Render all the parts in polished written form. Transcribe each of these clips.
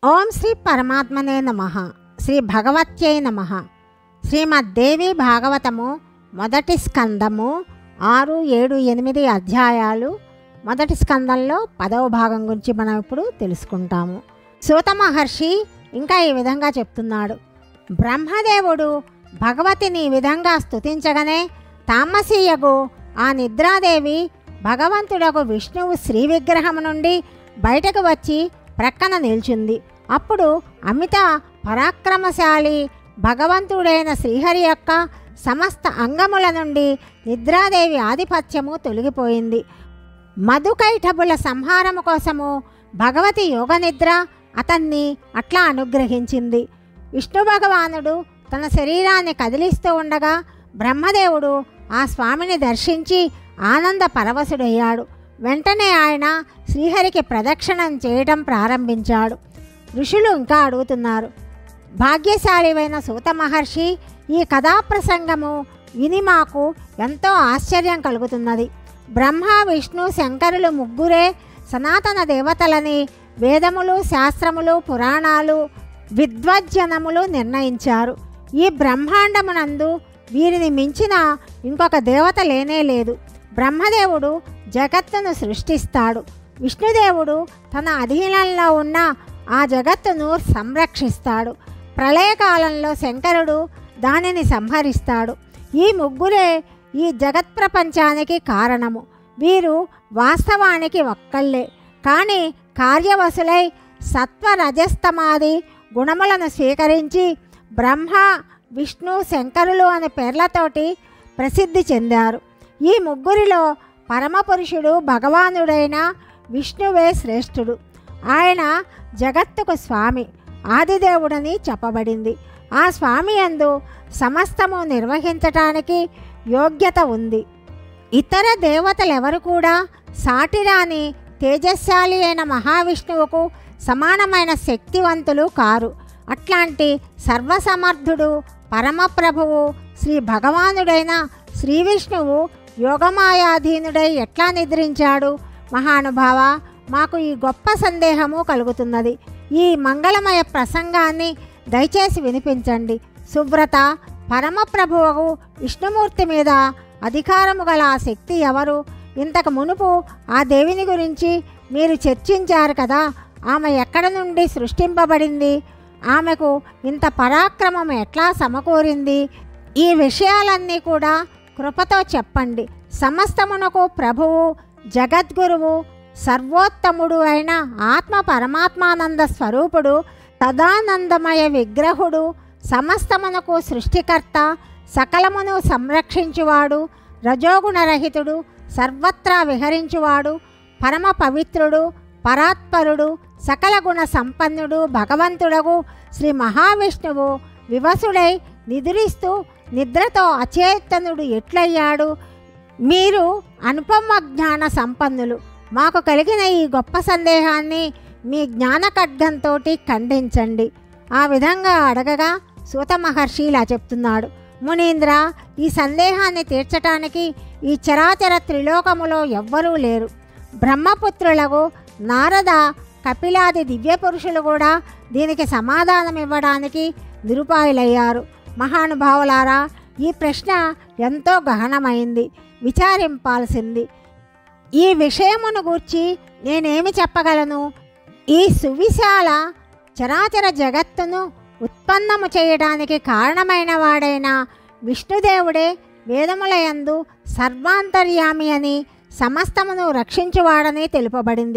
ఓం శ్రీ పరమాత్మనే నమః. శ్రీ భగవత్యై నమః. శ్రీమద్దేవి భాగవతము మొదటి స్కందము 6, 7, 8 అధ్యాయాలు. మొదటి స్కందంలో 10వ భాగం గురించి మనం ఇప్పుడు తెలుసుకుంటాము. సూత మహర్షి ఇంకా ఈ విధంగా చెప్తున్నాడు. బ్రహ్మదేవుడు భగవతిని ఈ విధంగా స్తుతించగానే తామసీయగు ఆ నిద్రాదేవి భగవంతుడకు విష్ణువు శ్రీ విగ్రహం నుండి బయటకు వచ్చి ప్రక్కన నిల్చుంది. అప్పుడు అమిత పరాక్రమశాలి భగవంతుడైన శ్రీహరి యొక్క సమస్త అంగముల నుండి నిద్రాదేవి ఆధిపత్యము తొలగిపోయింది. మధుకైఠబుల సంహారము కోసము భగవతి యోగనిద్ర అతన్ని అట్లా అనుగ్రహించింది. విష్ణు భగవానుడు తన శరీరాన్ని కదిలిస్తూ ఉండగా బ్రహ్మదేవుడు ఆ స్వామిని దర్శించి ఆనంద పరవశుడయ్యాడు. వెంటనే ఆయన శ్రీహరికి ప్రదక్షిణం చేయటం ప్రారంభించాడు. ఋషులు ఇంకా అడుగుతున్నారు. భాగ్యశాలివైన సూత మహర్షి, ఈ కథాప్రసంగము విని మాకు ఎంతో ఆశ్చర్యం కలుగుతున్నది. బ్రహ్మ, విష్ణు, శంకరులు ముగ్గురే సనాతన దేవతలని వేదములు, శాస్త్రములు, పురాణాలు, విద్వజ్జనములు నిర్ణయించారు. ఈ బ్రహ్మాండమునందు వీరిని మించిన ఇంకొక దేవత లేనే లేదు. బ్రహ్మదేవుడు జగత్తును సృష్టిస్తాడు. విష్ణుదేవుడు తన అధీనంలో ఉన్న ఆ జగత్తును సంరక్షిస్తాడు. ప్రళయకాలంలో శంకరుడు దానిని సంహరిస్తాడు. ఈ ముగ్గురే ఈ జగత్ప్రపంచానికి కారణము. వీరు వాస్తవానికి ఒక్కళ్ళే, కానీ కార్యవశులై సత్వరజస్తమాది గుణములను స్వీకరించి బ్రహ్మ, విష్ణు, శంకరులు అనే పేర్లతోటి ప్రసిద్ధి చెందారు. ఈ ముగ్గురిలో పరమపురుషుడు భగవానుడైన విష్ణువే శ్రేష్ఠుడు. ఆయన జగత్తుకు స్వామి, ఆదిదేవుడని చెప్పబడింది. ఆ స్వామి యందు సమస్తము నిర్వహించటానికి యోగ్యత ఉంది. ఇతర దేవతలెవరు కూడా సాటిరాని తేజస్శాలి అయిన మహావిష్ణువుకు సమానమైన శక్తివంతులు కారు. అట్లాంటి సర్వసమర్థుడు పరమప్రభువు శ్రీ భగవానుడైన శ్రీ విష్ణువు యోగమాయాధీనుడై ఎట్లా నిద్రించాడు? మహానుభావ, మాకు ఈ గొప్ప సందేహము కలుగుతున్నది. ఈ మంగళమయ ప్రసంగాన్ని దయచేసి వినిపించండి. శుభ్రత, పరమప్రభువు విష్ణుమూర్తి మీద అధికారము గల ఆ శక్తి ఎవరు? ఇంతకు మునుపు ఆ దేవిని గురించి మీరు చర్చించారు కదా. ఆమె ఎక్కడ నుండి సృష్టింపబడింది? ఆమెకు ఇంత పరాక్రమం ఎట్లా సమకూరింది? ఈ విషయాలన్నీ కూడా కృపతో చెప్పండి. సమస్తమునకు ప్రభువు, జగద్గురువు, సర్వోత్తముడు అయిన ఆత్మ పరమాత్మానంద స్వరూపుడు, సదానందమయ విగ్రహుడు, సమస్తమునకు సృష్టికర్త, సకలమును సంరక్షించువాడు, రజోగుణరహితుడు, సర్వత్రా విహరించువాడు, పరమ పవిత్రుడు, పరాత్పరుడు, సకల గుణ సంపన్నుడు భగవంతుడగు శ్రీ మహావిష్ణువు వివసుడై నిద్రిస్తూ నిద్రతో అచేతనుడు ఎట్లయ్యాడు? మీరు అనుపమ జ్ఞాన సంపన్నులు. మాకు కలిగిన ఈ గొప్ప సందేహాన్ని మీ జ్ఞాన ఖడ్గంతో ఖండించండి. ఆ విధంగా అడగగా సూత మహర్షి ఇలా చెప్తున్నాడు. మునీంద్ర, ఈ సందేహాన్ని తీర్చటానికి ఈ చరాచర త్రిలోకములో ఎవ్వరూ లేరు. బ్రహ్మపుత్రులకు నారద, కపిలాది దివ్యపురుషులు కూడా దీనికి సమాధానం ఇవ్వడానికి నిరుపాయులయ్యారు. మహానుభావులారా, ఈ ప్రశ్న ఎంతో గహనమైంది, విచారింపాల్సింది. ఈ విషయమును గూర్చి నేనేమి చెప్పగలను? ఈ సువిశాల చరాచర జగత్తును ఉత్పన్నము చేయడానికి కారణమైన వాడైన విష్ణుదేవుడే వేదములయందు సర్వాంతర్యామి అని, సమస్తమును రక్షించువాడని తెలుపబడింది.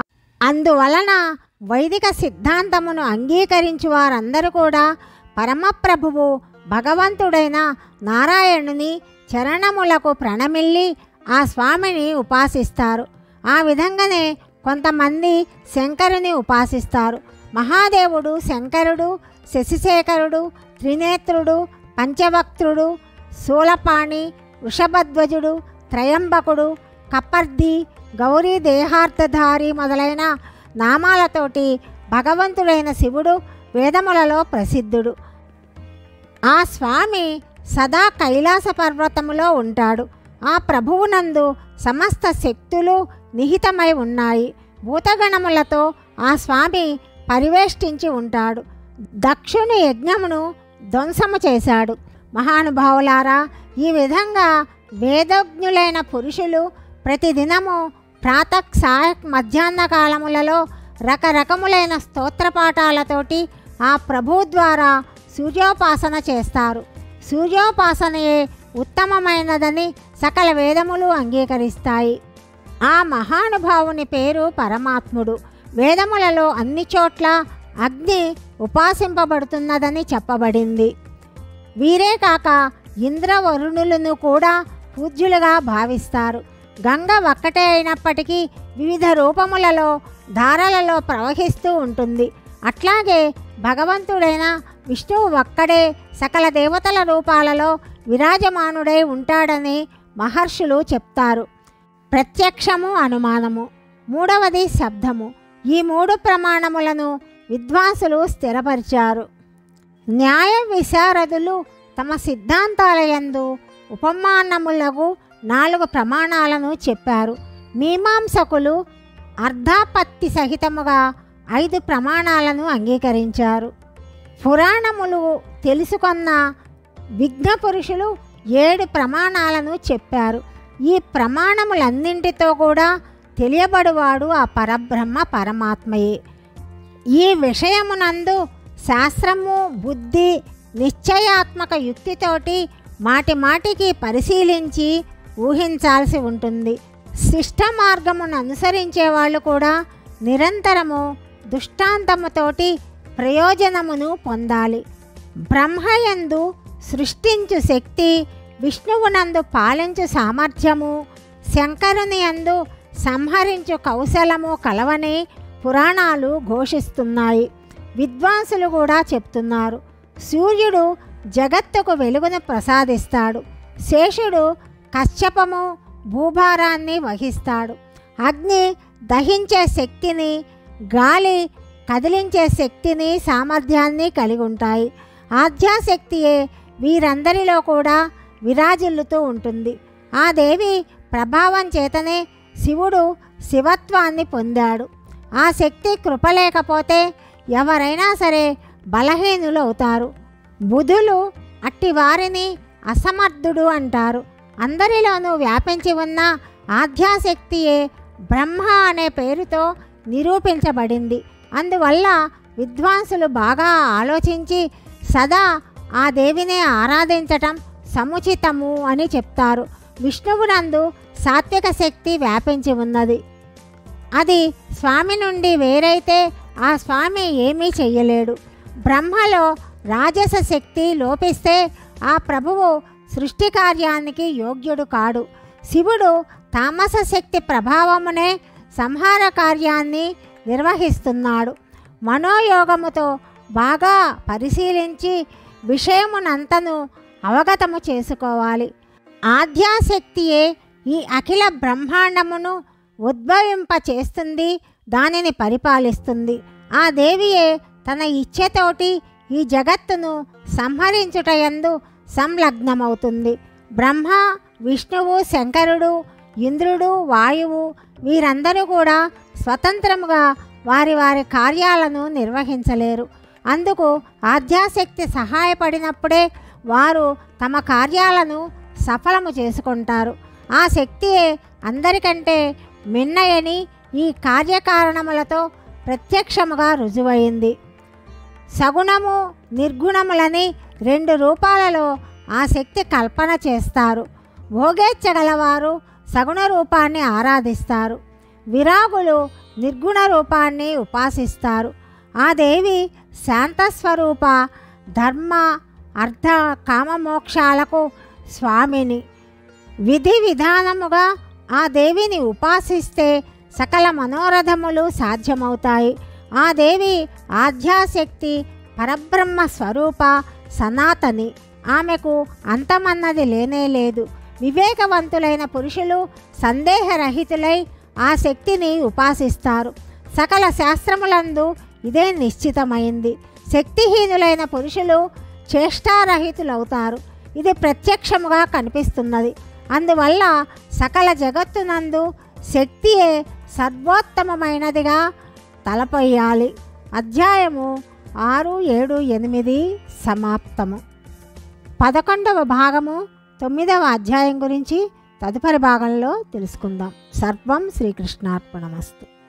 అందువలన వైదిక సిద్ధాంతమును అంగీకరించు వారందరూ కూడా పరమప్రభువు భగవంతుడైన నారాయణుని చరణములకు ప్రణమిల్లి ఆ స్వామిని ఉపాసిస్తారు. ఆ విధంగానే కొంతమంది శంకరుని ఉపాసిస్తారు. మహాదేవుడు శంకరుడు, శశిశేఖరుడు, త్రినేత్రుడు, పంచవక్త్రుడు, శూలపాణి, వృషభధ్వజుడు, త్రయంబకుడు, కపర్ది, గౌరీ దేహార్థధారి మొదలైన నామాలతోటి భగవంతుడైన శివుడు వేదములలో ప్రసిద్ధుడు. ఆ స్వామి సదా కైలాస పర్వతములో ఉంటాడు. ఆ ప్రభువునందు సమస్త శక్తులు నిహితమై ఉన్నాయి. భూతగణములతో ఆ స్వామి పరివేష్టించి ఉంటాడు. దక్షుని యజ్ఞమును ధ్వంసము చేశాడు. మహానుభావులారా, ఈ విధంగా వేదజ్ఞులైన పురుషులు ప్రతిదినము ప్రాతః సాయక్ మధ్యాహ్న కాలములలో రకరకములైన స్తోత్రపాఠాలతోటి ఆ ప్రభు ద్వారా సూర్యోపాసన చేస్తారు. సూర్యోపాసనయే ఉత్తమమైనదని సకల వేదములు అంగీకరిస్తాయి. ఆ మహానుభావుని పేరు పరమాత్ముడు. వేదములలో అన్ని చోట్ల అగ్ని ఉపాసింపబడుతున్నదని చెప్పబడింది. వీరే కాక ఇంద్రవరుణులను కూడా పూజ్యులుగా భావిస్తారు. గంగ ఒక్కటే అయినప్పటికీ వివిధ రూపములలో ధారలలో ప్రవహిస్తూ ఉంటుంది. అట్లాగే భగవంతుడైన విష్ణువు ఒక్కడే సకల దేవతల రూపాలలో విరాజమానుడై ఉంటాడని మహర్షులు చెప్తారు. ప్రత్యక్షము, అనుమానము. మూడవది శబ్దము. ఈ మూడు ప్రమాణములను విద్వాంసులు స్థిరపరిచారు. న్యాయ విశారదులు తమ సిద్ధాంతాలయందు ఉపమానములకు 4 ప్రమాణాలను చెప్పారు. మీమాంసకులు అర్ధాపత్తి సహితముగా 5 ప్రమాణాలను అంగీకరించారు. పురాణములు తెలుసుకున్న విజ్ఞ పురుషులు 7 ప్రమాణాలను చెప్పారు. ఈ ప్రమాణములన్నింటితో కూడా తెలియబడువాడు ఆ పరబ్రహ్మ పరమాత్మయే. ఈ విషయమునందు శాస్త్రము, బుద్ధి, నిశ్చయాత్మక యుక్తితోటి మాటి మాటికి పరిశీలించి ఊహించాల్సి ఉంటుంది. శిష్ట మార్గమును అనుసరించే వాళ్ళు కూడా నిరంతరము దృష్టాంతముతోటి ప్రయోజనమును పొందాలి. బ్రహ్మయందు సృష్టించు శక్తి, విష్ణువునందు పాలించు సామర్థ్యము, శంకరుని యందు సంహరించు కౌశలము కలవని పురాణాలు ఘోషిస్తున్నాయి. విద్వాంసులు కూడా చెప్తున్నారు. సూర్యుడు జగత్తుకు వెలుగును ప్రసాదిస్తాడు. శేషుడు కశ్యపము భూభారాన్ని వహిస్తాడు. అగ్ని దహించే శక్తిని, గాలి కదిలించే శక్తిని, సామర్థ్యాన్ని కలిగి ఉంటాయి. ఆద్యాశక్తియే వీరందరిలో కూడా విరాజిల్లుతూ ఉంటుంది. ఆ దేవి ప్రభావం చేతనే శివుడు శివత్వాన్ని పొందాడు. ఆ శక్తి కృప లేకపోతే ఎవరైనా సరే బలహీనులు అవుతారు. బుధులు అట్టి వారిని అసమర్థుడు అంటారు. అందరిలోనూ వ్యాపించి ఉన్న ఆద్యాశక్తియే బ్రహ్మ అనే పేరుతో నిరూపించబడింది. అందువల్ల విద్వాంసులు బాగా ఆలోచించి సదా ఆ దేవినే ఆరాధించటం సముచితము అని చెప్తారు. విష్ణువునందు సాత్విక శక్తి వ్యాపించి ఉన్నది. అది స్వామి నుండి వేరైతే ఆ స్వామి ఏమీ చెయ్యలేడు. బ్రహ్మలో రాజస శక్తి లోపిస్తే ఆ ప్రభువు సృష్టి కార్యానికి యోగ్యుడు కాడు. శివుడు తామస శక్తి ప్రభావమునే సంహార కార్యాన్ని నిర్వహిస్తున్నాడు. మనోయోగముతో బాగా పరిశీలించి విషయమునంతను అవగతము చేసుకోవాలి. ఆద్యాశక్తియే ఈ అఖిల బ్రహ్మాండమును ఉద్భవింప చేస్తుంది, దానిని పరిపాలిస్తుంది. ఆ దేవియే తన ఇచ్ఛతోటి ఈ జగత్తును సంహరించుటయందు సంలగ్నమవుతుంది. బ్రహ్మ, విష్ణువు, శంకరుడు, ఇంద్రుడు, వాయువు వీరందరూ కూడా స్వతంత్రముగా వారి వారి కార్యాలను నిర్వహించలేరు. అందుకు ఆద్యాశక్తి సహాయపడినప్పుడే వారు తమ కార్యాలను సఫలము చేసుకుంటారు. ఆ శక్తియే అందరికంటే మిన్నయని ఈ కార్యకారణములతో ప్రత్యక్షముగా రుజువైంది. సగుణము, నిర్గుణములని 2 రూపాలలో ఆ శక్తి కల్పన చేస్తారు. భోగేచ్ఛగలవారు సగుణ రూపాన్ని ఆరాధిస్తారు. విరాగులు నిర్గుణ రూపాన్ని ఉపాసిస్తారు. ఆ దేవి శాంతస్వరూప, ధర్మ, అర్థ, కామమోక్షాలకు స్వామిని. విధి విధానముగా ఆ దేవిని ఉపాసిస్తే సకల మనోరథములు సాధ్యమవుతాయి. ఆ దేవి ఆద్యాశక్తి, పరబ్రహ్మ స్వరూప, సనాతని. ఆమెకు అంతమన్నది లేనే లేదు. వివేకవంతులైన పురుషులు సందేహరహితులై ఆ శక్తిని ఉపాసిస్తారు. సకల శాస్త్రములందు ఇదే నిశ్చితమైంది. శక్తిహీనులైన పురుషులు చేష్టారహితులవుతారు. ఇది ప్రత్యక్షముగా కనిపిస్తున్నది. అందువల్ల సకల జగత్తునందు శక్తియే సర్వోత్తమమైనదిగా తలపొయ్యాలి. అధ్యాయము 6, 7, 8 సమాప్తము. 11వ భాగము 9వ అధ్యాయం గురించి తదుపరి భాగంలో తెలుసుకుందాం. సర్వం శ్రీకృష్ణార్పణమస్తు.